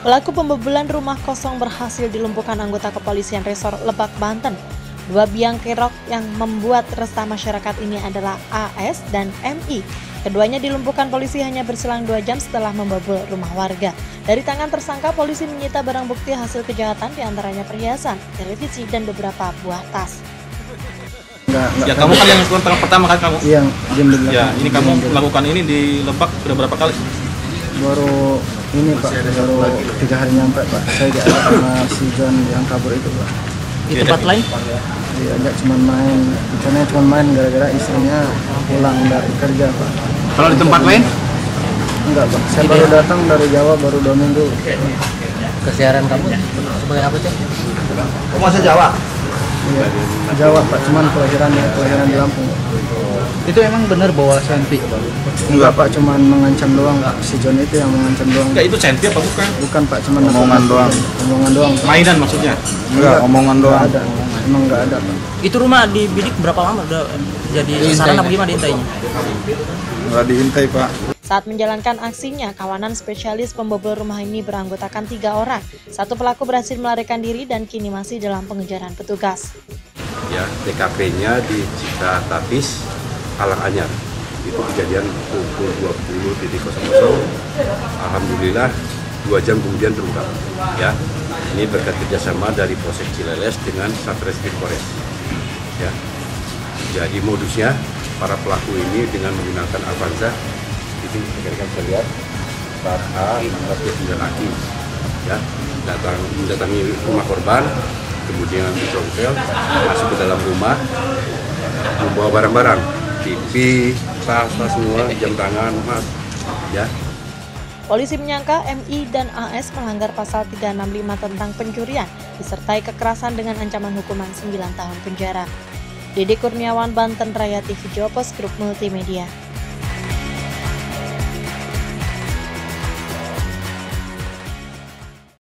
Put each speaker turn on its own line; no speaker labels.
Pelaku pembobolan rumah kosong berhasil dilumpuhkan anggota kepolisian Resor Lebak, Banten. Dua biang kerok yang membuat resah masyarakat ini adalah AS dan MI. Keduanya dilumpuhkan polisi hanya berselang 2 jam setelah membobol rumah warga. Dari tangan tersangka, polisi menyita barang bukti hasil kejahatan, diantaranya perhiasan, televisi, dan beberapa buah tas.
Ya, kamu kan yang pertama kan kamu?
Iya,
ya, ini kamu melakukan ini di Lebak sudah berapa kali?
Baru ini Pak, baru 3 hari nyampe Pak. Saya diajak sama si John yang kabur itu Pak.
Di tempat lain?
Diajak cuma main, rencananya cuma main gara-gara istrinya pulang dari kerja Pak.
Kalau di tempat lain?
Enggak Pak, saya baru datang dari Jawa baru 2 minggu.
Kesiaran kamu sebagai apa sih?
Kamu asal Jawa?
Iya, Jawa Pak, cuman kelahiran di Lampung.
Itu emang benar bawa senpi?
Enggak Pak, cuman mengancam doang. Si John itu yang mengancam doang.
Enggak, itu senpi apa bukan?
Bukan Pak, cuman
omongan doang.
Omongan doang.
Mainan maksudnya?
Enggak, omongan doang.
Enggak ada, emang enggak ada Pak.
Itu rumah dibidik berapa lama udah jadi sasaran apa gimana diintainya?
Enggak diintai Pak.
Saat menjalankan aksinya, kawanan spesialis pembobol rumah ini beranggotakan 3 orang. Satu pelaku berhasil melarikan diri dan kini masih dalam pengejaran petugas.
Ya, TKP-nya di Cikatapis, Karanganyar. Itu kejadian pukul 20.00. Alhamdulillah 2 jam kemudian terungkap. Ya, ini berkat kerjasama dari Polsek Cileles dengan Satreskrim Polres. Ya, jadi modusnya para pelaku ini dengan menggunakan Avanza. Itu rekan-rekan bisa lihat saat A mengambil laki, ya, mendatangi rumah korban, kemudian dicongkel, masuk ke dalam rumah, membawa barang-barang, TV, tas semua, jam tangan, emas, ya.
Polisi menyangka MI dan AS melanggar pasal 365 tentang pencurian, disertai kekerasan dengan ancaman hukuman 9 tahun penjara. Dede Kurniawan, Banten Raya TV, Jopos Grup Multimedia.